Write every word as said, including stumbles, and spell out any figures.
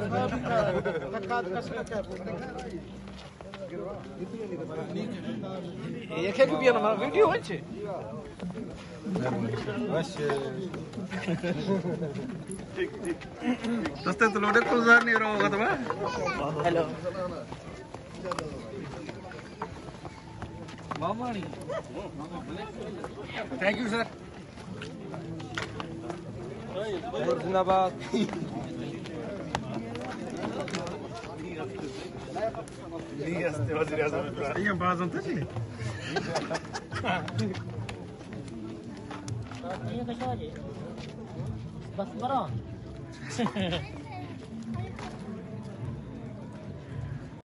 एक एक भी ना वीडियो है छे बस ठीक ठीक दोस्तों तो लोडे कुलजार नहीं रहा होगा तो मैं हेलो मामानी थैंक यू सर जिंदाबाद ये बात होता है बस बड़ा